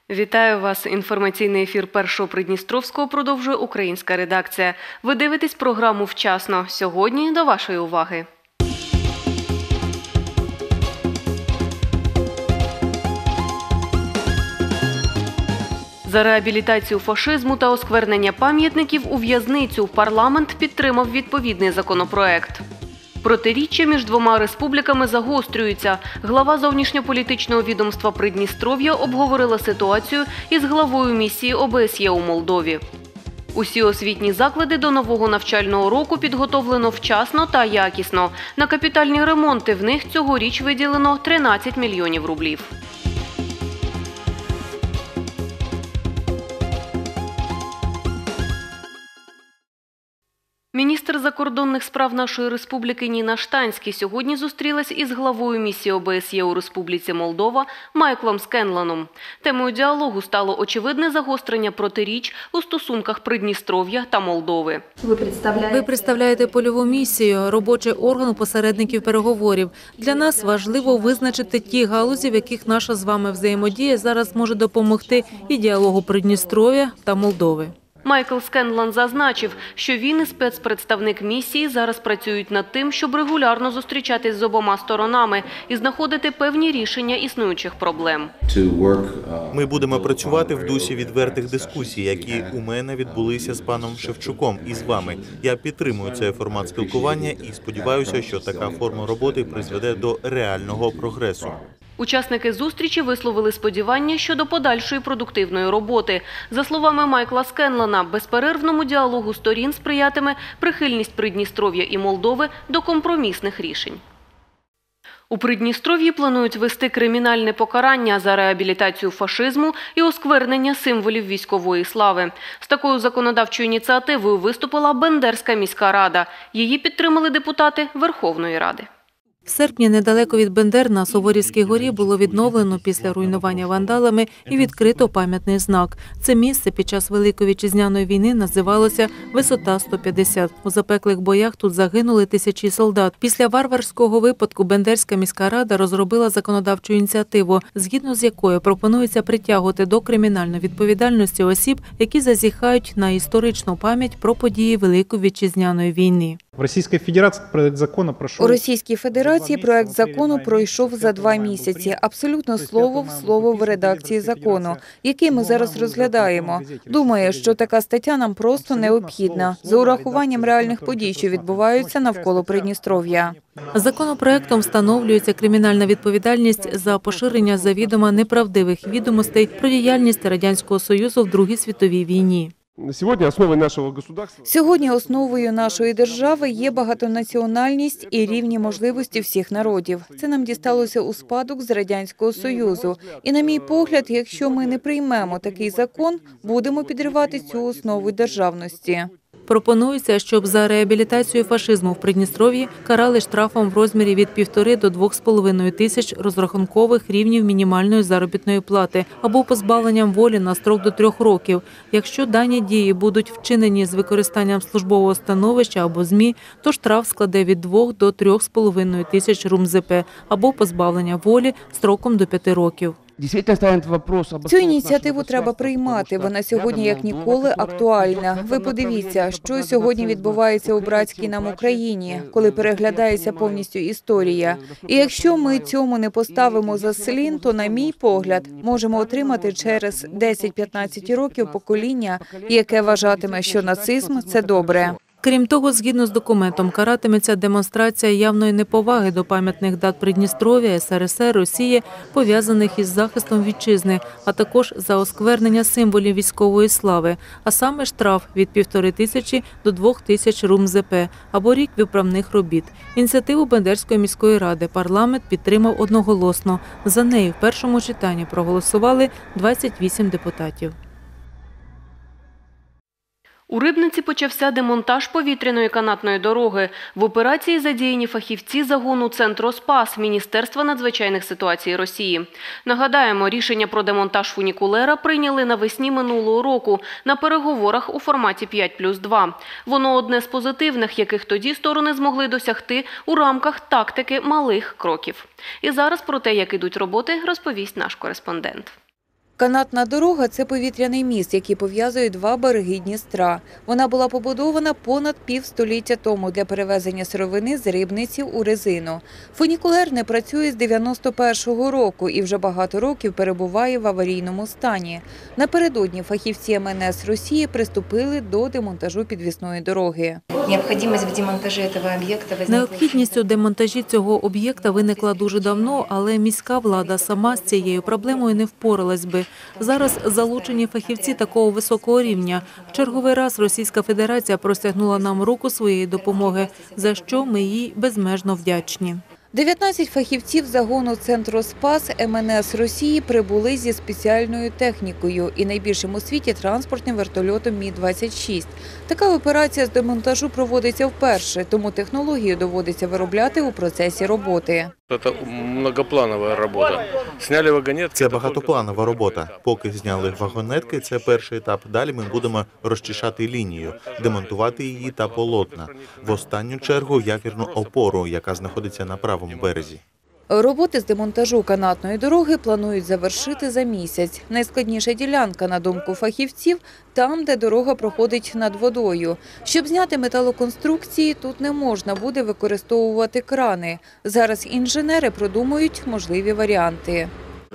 Вітаю вас! Інформаційний ефір Першого Придністровського продовжує українська редакція. Ви дивитесь програму «Вчасно». Сьогодні до вашої уваги. За реабілітацію фашизму та осквернення пам'ятників у в'язницю парламент підтримав відповідний законопроект. Протиріччя між двома республіками загострюються. Глава зовнішньополітичного відомства Придністров'я обговорила ситуацію із главою місії ОБСЄ у Молдові. Усі освітні заклади до нового навчального року підготовлено вчасно та якісно. На капітальні ремонти в них цьогоріч виділено 13 мільйонів рублів. Міністр закордонних справ нашої республіки Ніна Штанський сьогодні зустрілась із главою місії ОБСЄ у Республіці Молдова Майклом Скенланом. Темою діалогу стало очевидне загострення протиріч у стосунках Придністров'я та Молдови. Ви представляєте польову місію, робочий орган посередників переговорів. Для нас важливо визначити ті галузі, в яких наша з вами взаємодія зараз може допомогти і діалогу Придністров'я та Молдови. Майкл Скенлан зазначив, що він і спецпредставник місії зараз працюють над тим, щоб регулярно зустрічатись з обома сторонами і знаходити певні рішення існуючих проблем. Ми будемо працювати в дусі відвертих дискусій, які у мене відбулися з паном Шевчуком і з вами. Я підтримую цей формат спілкування і сподіваюся, що така форма роботи призведе до реального прогресу. Учасники зустрічі висловили сподівання щодо подальшої продуктивної роботи. За словами Майкла Скенлана, безперервному діалогу сторін сприятиме прихильність Придністров'я і Молдови до компромісних рішень. У Придністров'ї планують ввести кримінальне покарання за реабілітацію фашизму і осквернення символів військової слави. З такою законодавчою ініціативою виступила Бендерська міська рада. Її підтримали депутати Верховної Ради. В серпні недалеко від Бендер на Суворівській горі було відновлено після руйнування вандалами і відкрито пам'ятний знак. Це місце під час Великої Вітчизняної війни називалося «Висота 150». У запеклих боях тут загинули тисячі солдат. Після варварського випадку Бендерська міська рада розробила законодавчу ініціативу, згідно з якою пропонується притягувати до кримінальної відповідальності осіб, які зазіхають на історичну пам'ять про події Великої Вітчизняної війни. У Російській Федерації проект закону пройшов за 2 місяці, абсолютно слово в слово в редакції закону, який ми зараз розглядаємо. Думаю, що така стаття нам просто необхідна, за урахуванням реальних подій, що відбуваються навколо Придністров'я. Законопроектом встановлюється кримінальна відповідальність за поширення завідомо неправдивих відомостей про діяльність Радянського Союзу в Другій світовій війні. Сьогодні основою нашої держави є багатонаціональність і рівні можливості всіх народів. Це нам дісталося у спадок з Радянського Союзу. І, на мій погляд, якщо ми не приймемо такий закон, будемо підривати цю основу державності. Пропонується, щоб за реабілітацію фашизму в Придністров'ї карали штрафом в розмірі від 1,5 до 2,5 тисяч розрахункових рівнів мінімальної заробітної плати або позбавленням волі на строк до 3 років. Якщо дані дії будуть вчинені з використанням службового становища або ЗМІ, то штраф складе від 2 до 3,5 тисяч румЗП або позбавлення волі строком до 5 років. Цю ініціативу треба приймати. Вона сьогодні як ніколи актуальна. Ви подивіться, що сьогодні відбувається у братській нам Україні, коли переглядається повністю історія. І якщо ми цьому не поставимо заслін, то, на мій погляд, можемо отримати через 10-15 років покоління, яке вважатиме, що нацизм – це добре. Крім того, згідно з документом, каратиметься демонстрація явної неповаги до пам'ятних дат Придністров'я, СРСР, Росії, пов'язаних із захистом вітчизни, а також за осквернення символів військової слави, а саме штраф від 1,5 тисячі до 2 тисяч румЗП або рік виправних робіт. Ініціативу Бендерської міської ради парламент підтримав одноголосно. За нею в першому читанні проголосували 28 депутатів. У Рибниці почався демонтаж повітряної канатної дороги. В операції задіяні фахівці загону «Центроспас» Міністерства надзвичайних ситуацій Росії. Нагадаємо, рішення про демонтаж фунікулера прийняли навесні минулого року на переговорах у форматі 5+2. Воно одне з позитивних, яких тоді сторони змогли досягти у рамках тактики малих кроків. І зараз про те, як ідуть роботи, розповість наш кореспондент. Канатна дорога – це повітряний міст, який пов'язує два береги Дністра. Вона була побудована понад півстоліття тому для перевезення сировини з Рибниців у Резину. Фунікулер не працює з 91-го року і вже багато років перебуває в аварійному стані. Напередодні фахівці МНС Росії приступили до демонтажу підвісної дороги. Необхідність у демонтажі цього об'єкта виникла дуже давно, але міська влада сама з цією проблемою не впоралась би. Зараз залучені фахівці такого високого рівня. В черговий раз Російська Федерація простягнула нам руку своєї допомоги, за що ми їй безмежно вдячні. 19 фахівців загону «Центру Спас» МНС Росії прибули зі спеціальною технікою і найбільшим у світі транспортним вертольотом Мі-26. Така операція з демонтажу проводиться вперше, тому технологію доводиться виробляти у процесі роботи. Це многопланова робота. Зняли вагонетки. Це багатопланова робота. Поки зняли вагонетки, це перший етап. Далі ми будемо розчищати лінію, демонтувати її та полотна. В останню чергу якірну опору, яка знаходиться на правому березі. Роботи з демонтажу канатної дороги планують завершити за місяць. Найскладніша ділянка, на думку фахівців, там, де дорога проходить над водою. Щоб зняти металоконструкції, тут не можна буде використовувати крани. Зараз інженери продумують можливі варіанти.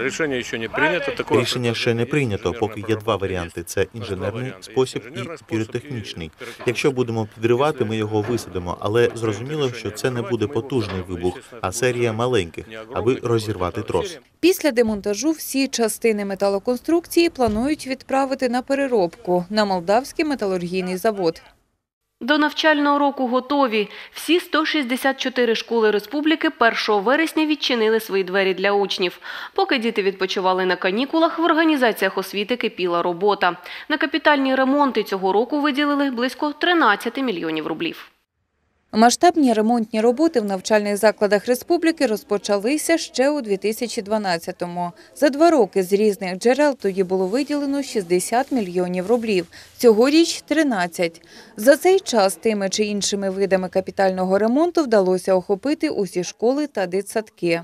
Рішення ще не прийнято, поки є два варіанти – це інженерний спосіб і піротехнічний. Якщо будемо підривати, ми його висадимо, але зрозуміло, що це не буде потужний вибух, а серія маленьких, аби розірвати трос. Після демонтажу всі частини металоконструкції планують відправити на переробку на Молдавський металургійний завод. До навчального року готові. Всі 164 школи республіки 1 вересня відчинили свої двері для учнів. Поки діти відпочивали на канікулах, в організаціях освіти кипіла робота. На капітальні ремонти цього року виділили близько 13 мільйонів рублів. Масштабні ремонтні роботи в навчальних закладах республіки розпочалися ще у 2012-му. За 2 роки з різних джерел тоді було виділено 60 мільйонів рублів, цьогоріч – 13. За цей час тими чи іншими видами капітального ремонту вдалося охопити усі школи та дитсадки.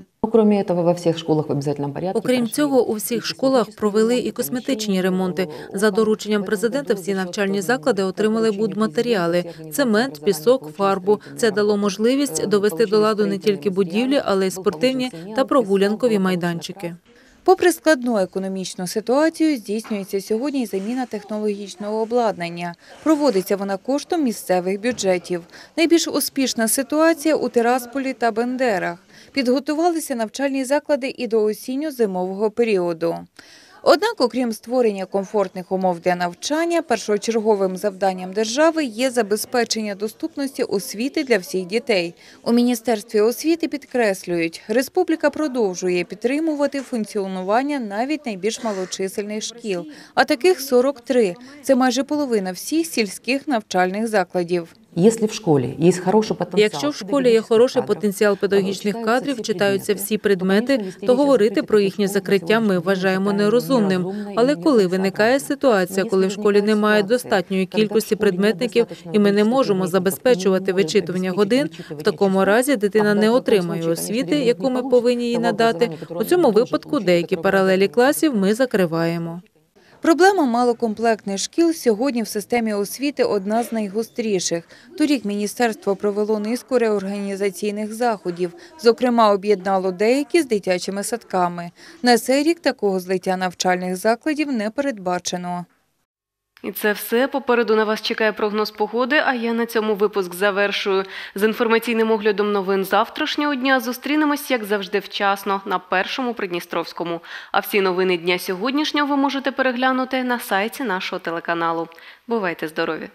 Окрім цього, у всіх школах провели і косметичні ремонти. За дорученням президента всі навчальні заклади отримали будматеріали – цемент, пісок, фарбу. Це дало можливість довести до ладу не тільки будівлі, але й спортивні та прогулянкові майданчики. Попри складну економічну ситуацію, здійснюється сьогодні й заміна технологічного обладнання. Проводиться вона коштом місцевих бюджетів. Найбільш успішна ситуація у Тирасполі та Бендерах. Підготувалися навчальні заклади і до осінньо-зимового періоду. Однак, окрім створення комфортних умов для навчання, першочерговим завданням держави є забезпечення доступності освіти для всіх дітей. У Міністерстві освіти підкреслюють, республіка продовжує підтримувати функціонування навіть найбільш малочисельних шкіл, а таких 43 – це майже половина всіх сільських навчальних закладів. Якщо в школі є хороший потенціал педагогічних кадрів, читаються всі предмети, то говорити про їхнє закриття ми вважаємо нерозумним. Але коли виникає ситуація, коли в школі немає достатньої кількості предметників і ми не можемо забезпечувати вичитування годин, в такому разі дитина не отримає освіти, яку ми повинні їй надати. У цьому випадку деякі паралелі класів ми закриваємо. Проблема малокомплектних шкіл сьогодні в системі освіти одна з найгостріших. Торік міністерство провело низку реорганізаційних заходів, зокрема об'єднало деякі з дитячими садками. На цей рік такого злиття навчальних закладів не передбачено. І це все. Попереду на вас чекає прогноз погоди, а я на цьому випуск завершую. З інформаційним оглядом новин завтрашнього дня зустрінемось, як завжди, вчасно на Першому Придністровському. А всі новини дня сьогоднішнього ви можете переглянути на сайті нашого телеканалу. Бувайте здорові!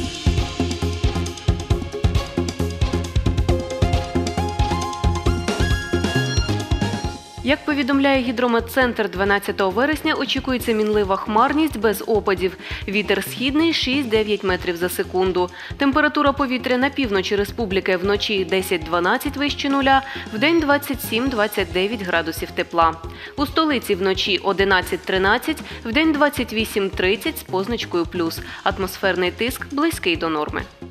Як повідомляє Гідрометцентр, 12 вересня очікується мінлива хмарність без опадів. Вітер східний – 6-9 метрів за секунду. Температура повітря на півночі республіки вночі 10-12 вище нуля, вдень 27-29 градусів тепла. У столиці вночі 11-13, вдень 28-30 з позначкою плюс. Атмосферний тиск близький до норми.